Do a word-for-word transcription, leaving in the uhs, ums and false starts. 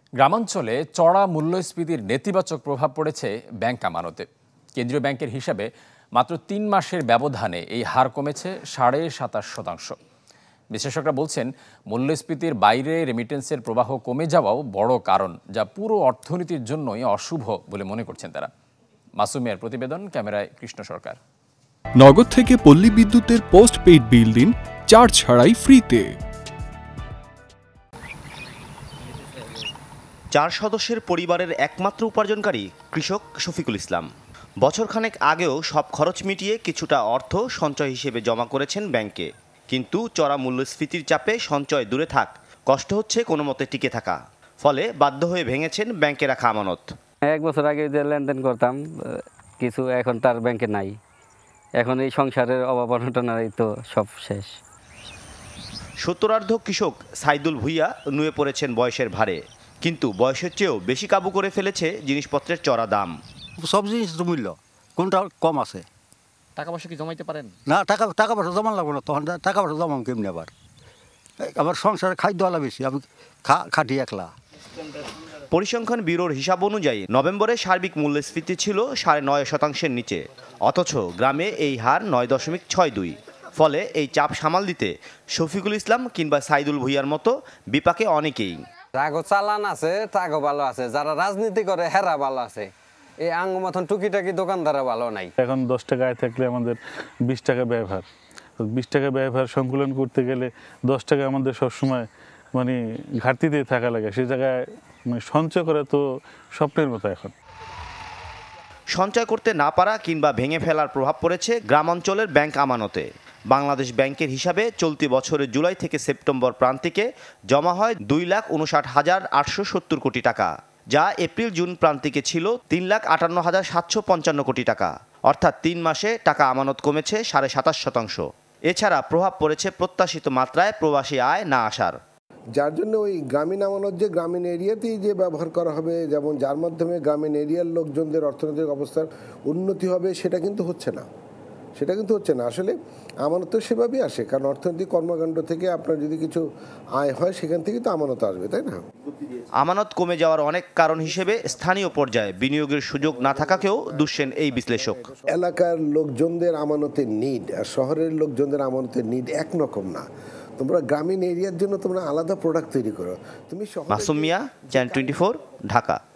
গ্রামাঞ্চলে চড়া মূল্যস্ফীতির নেতিবাচক প্রভাব পড়েছে ব্যাংক আমানতে। কেন্দ্রীয় ব্যাংকের হিসাবে মাত্র তিন মাসের ব্যবধানে এই হার কমেছে সাড়ে সাতাশ শতাংশ। বিশেষজ্ঞরা বলছেন, মূল্যস্ফীতির বাইরে রেমিটেন্সের প্রবাহ কমে যাওয়াও বড় কারণ, যা পুরো অর্থনীতির জন্যই অশুভ বলে মনে করছেন তারা। মাসুমিয়ার প্রতিবেদন, ক্যামেরায় কৃষ্ণ সরকার। নগদ থেকে পল্লী বিদ্যুতের পোস্ট পেইড বিল দিন চার্জ ছাড়াই ফ্রিতে। চার সদস্যের পরিবারের একমাত্র উপার্জনকারী কৃষক শফিকুল ইসলাম। বছরখানেক আগেও সব খরচ মিটিয়ে কিছুটা অর্থ সঞ্চয় হিসেবে জমা করেছেন ব্যাংকে, কিন্তু চড়া মূল্যস্ফীতির চাপে সঞ্চয় দূরে থাক, কষ্ট হচ্ছে কোনো মতে টিকে থাকা। ফলে বাধ্য হয়ে ভেঙেছেন ব্যাংকে রাখা আমানত। এক বছর আগে যে লেনদেন করতাম কিছু, এখন তার ব্যাংকে নাই। এখন এই সংসারের অভাব অনটনেরই তো সব শেষ। সত্তরার্ধ কৃষক সাইদুল ভুইয়া নুয়ে পড়েছেন বয়সের ভারে, কিন্তু বয়সের চেয়েও বেশি কাবু করে ফেলেছে জিনিসপত্রের চড়া দাম। সব জিনিসের মূল্য কোনটা কম আছে। টাকা পয়সা কি জমাইতে পারেন না? টাকা টাকা পয়সা জমান লাগবে না, তখন টাকা পয়সা জমাম কেমনি? আবার আবার সংসারে খাদ্য আলা বেশি, আমি খা খাটি একলা। পরিসংখ্যান ব্যুরোর হিসাব অনুযায়ী নভেম্বরে সার্বিক মূল্যস্ফীতি ছিল সাড়ে নয় শতাংশের নিচে, অথচ গ্রামে এই হার নয় দশমিক ছয় দুই। ফলে এই চাপ সামাল দিতে শফিকুল ইসলাম কিংবা সাইদুল ভুইয়ার মতো বিপাকে অনেকেই। রাগো চালান আছে, টাগো ভালো আছে, যারা রাজনীতি করে হেরা ভালো আছে, এই আঙ্গ মতন টুকিটাকি দোকানদারা ভালো নাই। এখন দশ টাকা আয় থাকলে আমাদের বিশ টাকা ব্যবহার, বিশ টাকা ব্যবহার সংকুলন করতে গেলে দশ টাকা আমাদের সবসময় মানে ঘাটতিতে থাকা লাগে। সে জায়গায় মানে সঞ্চয় করা তো স্বপ্নের মতো। এখন সঞ্চয় করতে না পারা কিংবা ভেঙে ফেলার প্রভাব পড়েছে গ্রামাঞ্চলের ব্যাংক আমানতে। বাংলাদেশ ব্যাংকের হিসাবে চলতি বছরের জুলাই থেকে সেপ্টেম্বর প্রান্তিকে জমা হয় দুই লাখ উনষাট হাজার আটশো সত্তর কোটি টাকা, যা এপ্রিল জুন প্রান্তিকে ছিল তিন লাখ আটান্ন হাজার সাতশো পঞ্চান্ন কোটি টাকা। অর্থাৎ তিন মাসে টাকা আমানত কমেছে সাড়ে সাতাশ শতাংশ। এছাড়া প্রভাব পড়েছে প্রত্যাশিত মাত্রায় প্রবাসী আয় না আসার। যার জন্য ওই গ্রামীণ আমানত যে গ্রামীণ এরিয়াতেই যে ব্যবহার করা হবে, যেমন যার মাধ্যমে গ্রামীণ এরিয়ার লোকজনদের অর্থনৈতিক অবস্থার উন্নতি হবে, সেটা কিন্তু হচ্ছে না। সেটা কিন্তু হচ্ছে না। আসলে আমানত তো সেভাবেই আসে, কারণ অর্থনৈতিক কর্মকাণ্ড থেকে আপনার যদি কিছু আয় হয়, সেখান থেকেই তো আমানত আসবে, তাই না? আমানত কমে যাওয়ার অনেক কারণ হিসেবে স্থানীয় পর্যায়ে বিনিয়োগের সুযোগ না থাকাকেও দুষছেন এই বিশ্লেষক। এলাকার লোকজনদের আমানতের নিড আর শহরের লোকজনদের আমানতের নিড একরকম না। তোমরা গ্রামীণ এরিয়ার জন্য তোমরা আলাদা প্রোডাক্ট তৈরি করো। তুমি Masumia, channel twenty four, Dhaka.